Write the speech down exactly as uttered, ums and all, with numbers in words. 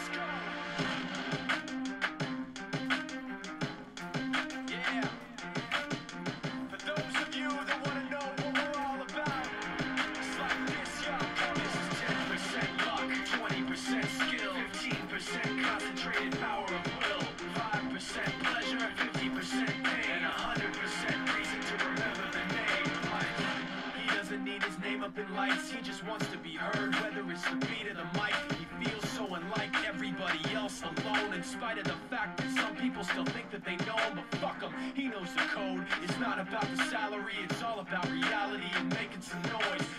He just wants to be heard, whether it's the beat of the mic. He feels so unlike everybody else, alone, in spite of the fact that some people still think that they know him. But fuck him, he knows the code. It's not about the salary, it's all about reality and making some noise.